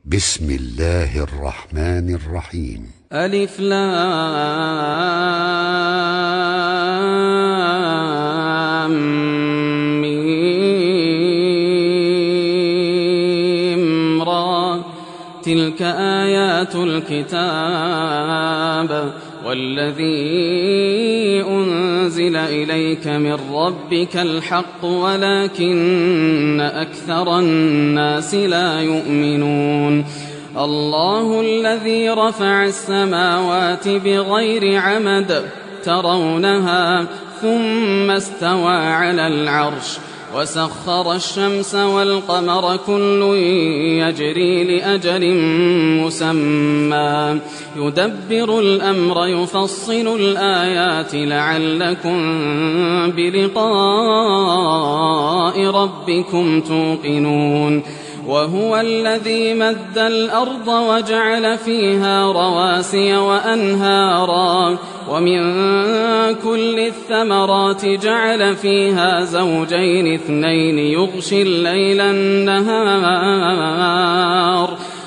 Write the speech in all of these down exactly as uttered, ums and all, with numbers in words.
بسم الله الرحمن الرحيم. ألف لام ميم را تلك آيات الكتاب والذي أنزل إليك من ربك الحق ولكن أكثر الناس لا يؤمنون. الله الذي رفع السماوات بغير عمد ترونها ثم استوى على العرش وسخر الشمس والقمر كل يجري لأجل مسمى يدبر الأمر يفصل الآيات لعلكم بلقاء ربكم توقنون. وهو الذي مد الأرض وجعل فيها رواسي وأنهارا ومن كل الثمرات جعل فيها زوجين اثنين يغشي الليل النهار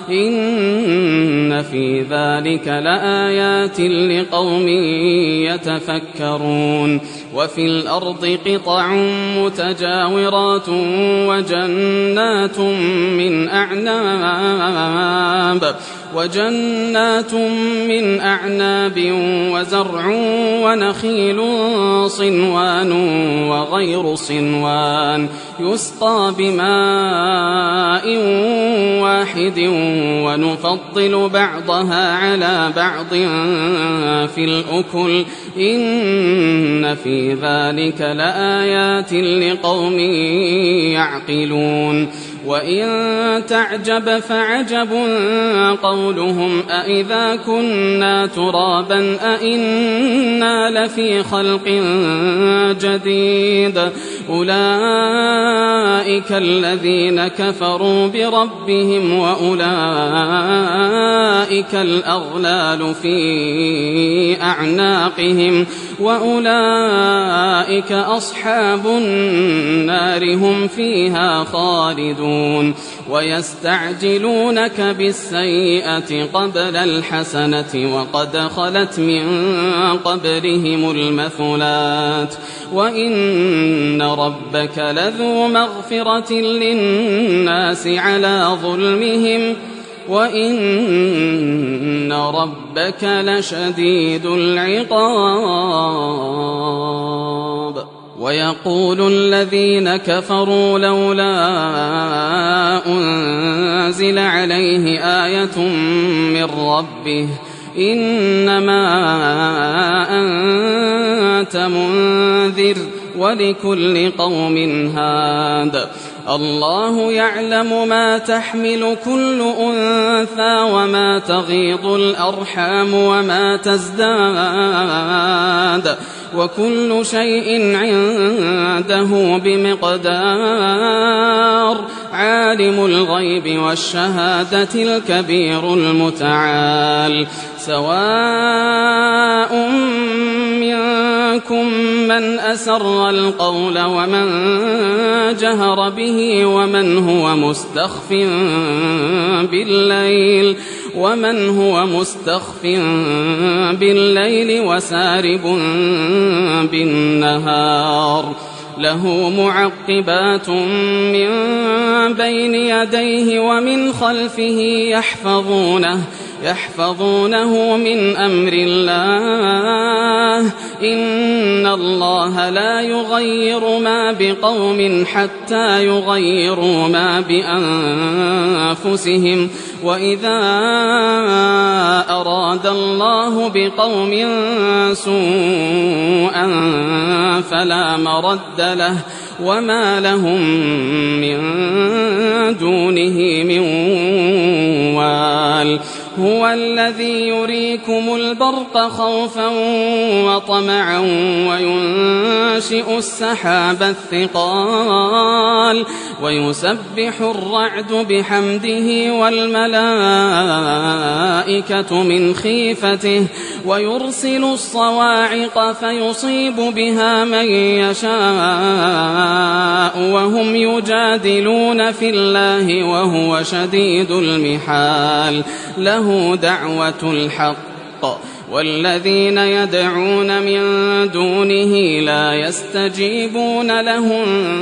إن في ذلك لآيات لقوم يتفكرون. وفي الأرض قطع متجاورات وجنات من أعناب وجنات من أعناب وزرع ونخيل صنوان وغير صنوان يسقى بماء واحد ونفضل بعضها على بعض في الأكل إن في ذلك لآيات لقوم يعقلون. وإن تعجب فعجب قولهم أإذا كنا ترابا أإنا لفي خلق جديد أولئك الذين كفروا بربهم وأولئك الأغلال في أعناقهم وأولئك أصحاب النار هم فيها خالدون. ويستعجلونك بالسيئة قبل الحسنة وقد خلت من قبلهم المثلات وإن ربك لذو مغفرة للناس على ظلمهم وإن ربك لشديد العقاب. ويقول الذين كفروا لولا أنزل عليه آية من ربه إنما أنت منذر ولكل قوم هاد الله يعلم ما تحمل كل أنثى وما تغيض الأرحام وما تزداد وكل شيء عنده بمقدار. عالم الغيب والشهادة الكبير المتعال. سواء منكم من أسر القول ومن جهر به ومن هو مستخف بالليل ومن هو مستخف بالليل وسارب بالنهار. له معقبات من بين يديه ومن خلفه يحفظونه يحفظونه من أمر الله إن الله لا يغير ما بقوم حتى يغيروا ما بأنفسهم وإذا أراد الله بقوم سوءا فلا مرد له وما لهم من دونه من وال. هو الذي يريكم البرق خوفا وطمعا وينشئ السحاب الثقال ويسبح الرعد بحمده والملائكة من خيفته ويرسل الصواعق فيصيب بها من يشاء وهم يجادلون في الله وهو شديد المحال له دعوة الحق والذين يدعون من دونه لا يستجيبون لهم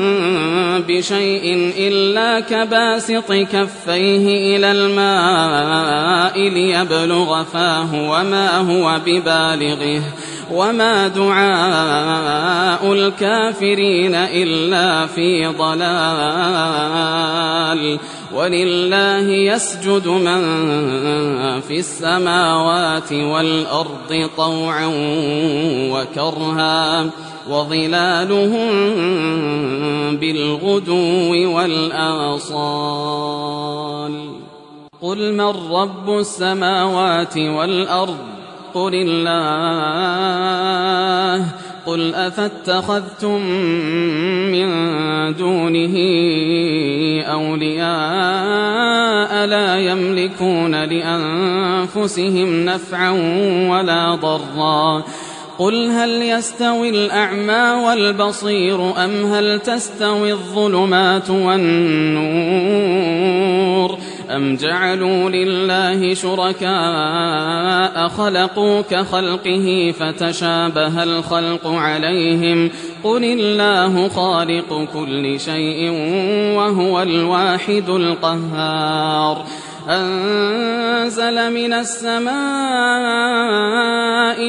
بشيء إلا كباسط كفيه إلى الماء ليبلغ فاه وما هو ببالغه وما دعاء الكافرين إلا في ضلال ولله يسجد من في السماوات والأرض طوعا وكرها وظلالهم بالغدو والآصال قل من رب السماوات والأرض قل الله قل أفاتخذتم من دونه أولياء لا يملكون لأنفسهم نفعا ولا ضرا قل هل يستوي الأعمى والبصير أم هل تستوي الظلمات والنور أم جعلوا لله شركاء خلقوا كخلقه فتشابه الخلق عليهم قل الله خالق كل شيء وهو الواحد القهار أنزل من السماء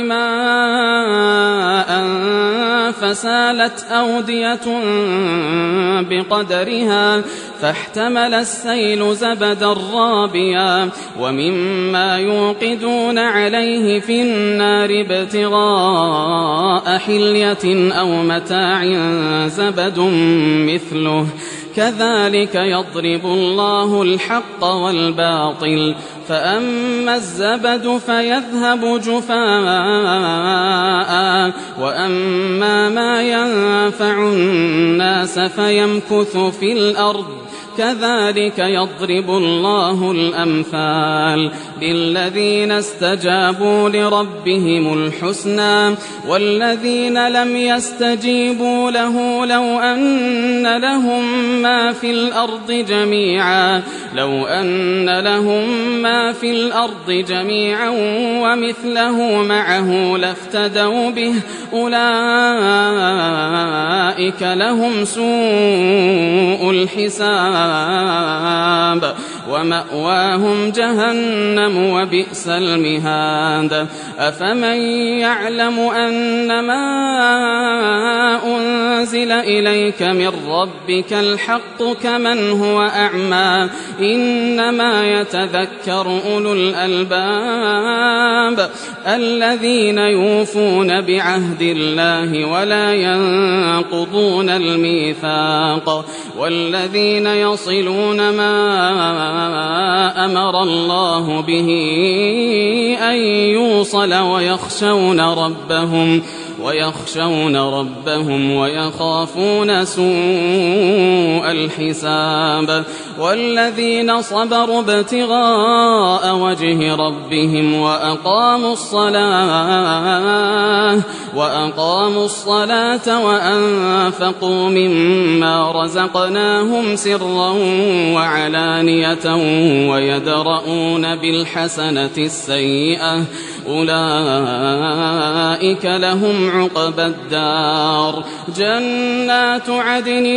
ماء فسالت أودية بقدرها فاحتمل السيل زبدا رابيا ومما يوقدون عليه في النار ابتغاء حلية أو متاع زبد مثله كذلك يضرب الله الحق والباطل فأما الزبد فيذهب جفاء وأما ما ينفع الناس فيمكث في الأرض كذلك يضرب الله الأمثال للذين استجابوا لربهم الحسنى والذين لم يستجيبوا له لو أن لهم ما في الأرض جميعا لو أن لهم ما في الأرض جميعا ومثله معه لافتدوا به أولئك لهم سوء الحساب ومأواهم جهنم وبئس المهاد أفمن يعلم أنما أنزل إليك من ربك الحق كمن هو أعمى إنما يتذكر أولو الألباب الذين يوفون بعهد الله ولا ينقضون الميثاق والذين يصلون ما أمر الله به أن يوصل ويخشون ربهم ويخشون ربهم ويخافون سوء الحساب والذين صبروا ابتغاء وجه ربهم وأقاموا الصلاة وأقاموا الصلاة وأنفقوا مما رزقناهم سرا وعلانية ويدرؤون بالحسنة السيئة أولئك لهم عقبى الدار جنات عدن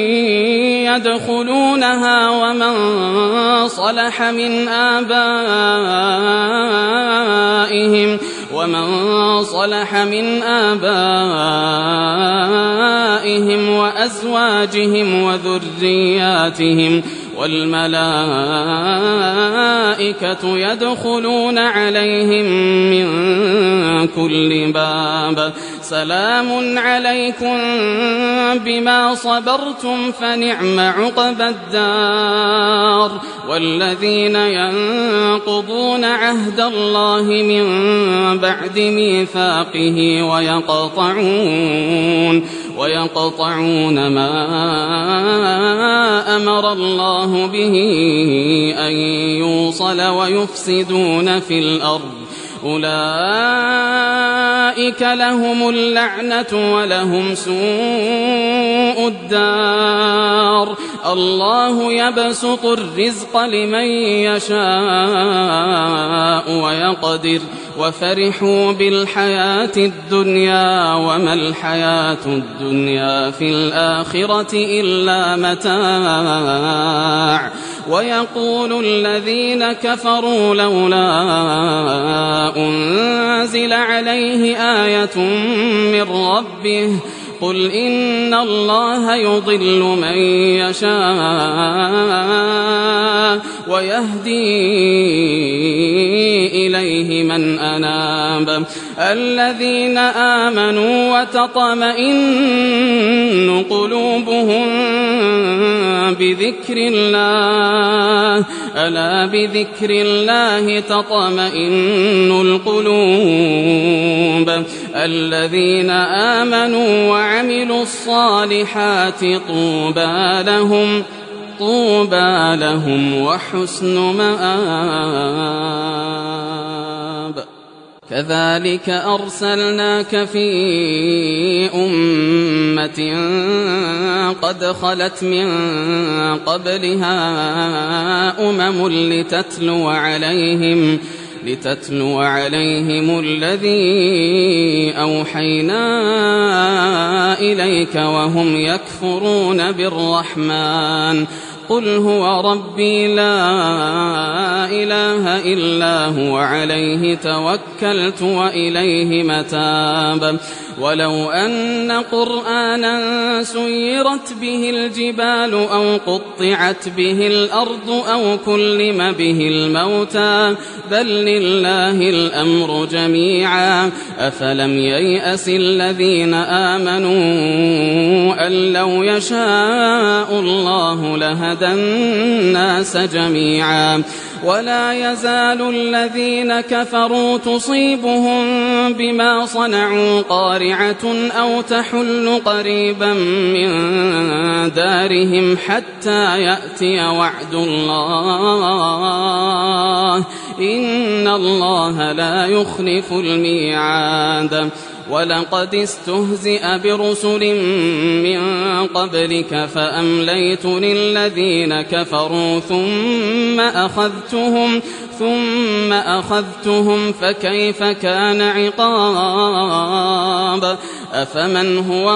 يدخلونها ومن صلح من آبائهم ومن صلح من آبائهم وأزواجهم وذرياتهم والملائكة يدخلون عليهم من كل باب سلام عليكم بما صبرتم فنعم عقبى الدار. والذين ينقضون عهد الله من بعد ميثاقه ويقطعون ويقطعون ما أمر الله به أن يوصل ويفسدون في الأرض أولئك لهم اللعنة ولهم سوء الدار. الله يبسط الرزق لمن يشاء ويقدر وفرحوا بالحياة الدنيا وما الحياة الدنيا في الآخرة إلا متاع. ويقول الذين كفروا لولا أنزل عليه آية من ربه قل إن الله يضل من يشاء ويهدي إليه من أناب. الذين آمنوا وتطمئن قلوبهم بذكر الله ألا بذكر الله تطمئن القلوب. الذين آمنوا وعملوا الصالحات طوبى لهم طوبى لهم وحسن مآب. كذلك أرسلناك في أمة قد خلت من قبلها أمم لتتلو عليهم لتتلو عليهم الذي أوحينا إليك وهم يكفرون بالرحمن قل هو ربي لا إله إلا هو عليه توكلت وإليه متاب. ولو أن قرآنا سيرت به الجبال أو قطعت به الأرض أو كلم به الموتى بل لله الأمر جميعا أفلم ييأس الذين آمنوا أن لو يشاء الله لهدى الناس جميعا. ولا يزال الذين كفروا تصيبهم بما صنعوا قارعة أو تحل قريبا من دارهم حتى يأتي وعد الله إن الله لا يخلف الميعاد. ولقد استهزئ برسل من قبلك فأمليت للذين كفروا ثم أخذتهم ثم أخذتهم فكيف كان عقاب. أفمن هو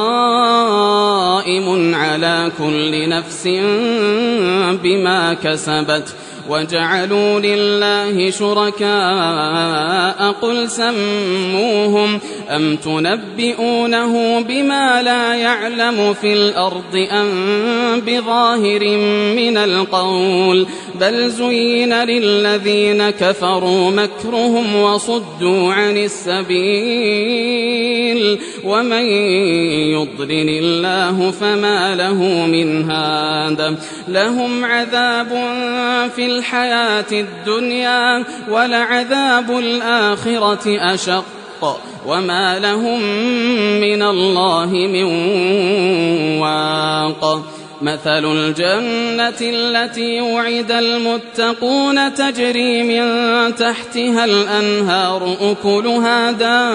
قائم على كل نفس بما كسبت وجعلوا لله شركاء قل سموهم أم تنبئونه بما لا يعلم في الأرض أم بظاهر من القول بل زين للذين كفروا مكرهم وصدوا عن السبيل ومن يضلل الله فما له من هاد. لهم عذاب في الحياة الدنيا ولعذاب الآخرة أشق وما لهم من الله من واق. مثل الجنة التي وعد المتقون تجري من تحتها الأنهار أكلها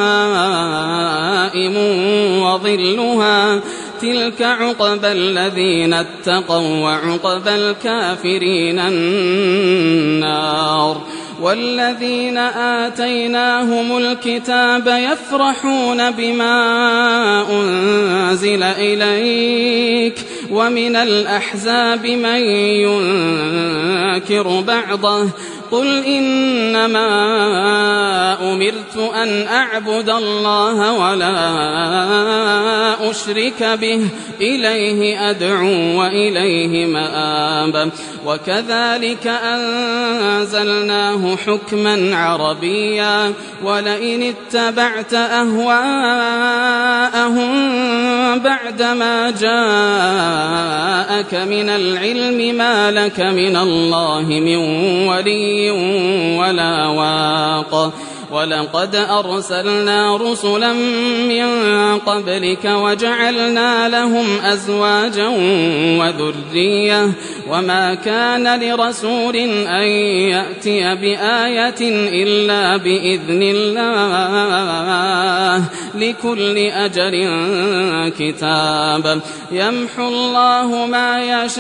دائم وظلها تلك عقبى الذين اتقوا وعقبى الكافرين النار. والذين آتيناهم الكتاب يفرحون بما أنزل إليك ومن الأحزاب من ينكر بعضه قل إنما أمرت أن أعبد الله ولا أشرك به إليه أدعو وإليه مآب. وكذلك أنزلناه حكما عربيا ولئن اتبعت أهواءهم بعدما جاءك من العلم ما لك من الله من ولي ولا واق ولقد أرسلنا رسلا من قبلك وجعلنا لهم أزواجا وذرية وما كان لرسول أن يأتي بآية إلا بإذن الله لكل أجل كتاب يمحو الله ما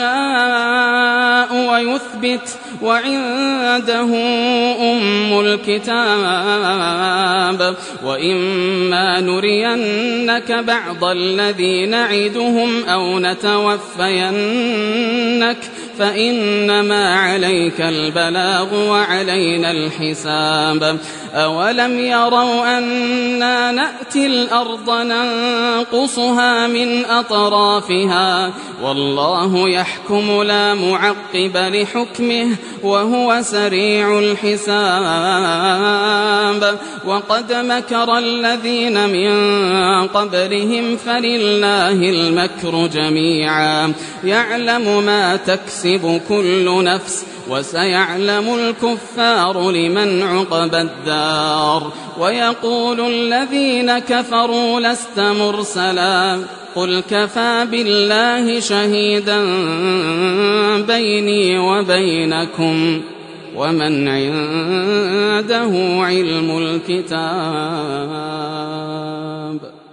يشاء ويثبت وعنده أم الكتاب وإما نرينك بعض الذي نعدهم أو نتوفينك فإنما عليك البلاغ وعلينا الحساب أولم يروا أنا نأتي الأرض ننقصها من أطرافها والله يحكم لا معقب لحكمه وهو سريع الحساب وقد مكر الذين من قبلهم فلله المكر جميعا يعلم ما تكسب كل نفس وسيعلم الكفار لمن عقبى الدار ويقول الذين كفروا لست مرسلا قل كفى بالله شهيدا بيني وبينكم ومن عنده علم الكتاب.